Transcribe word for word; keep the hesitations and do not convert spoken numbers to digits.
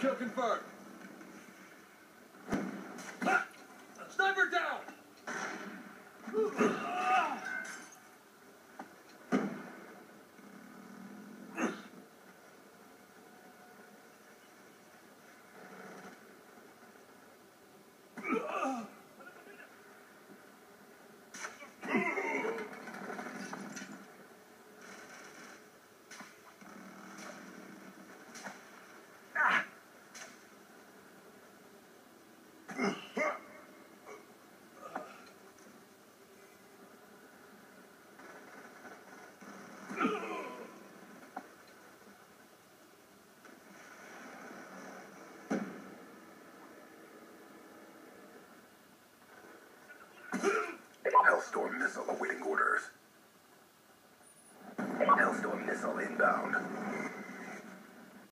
Kill confirmed. Ha! Sniper down! Hellstorm missile awaiting orders. Hellstorm missile inbound.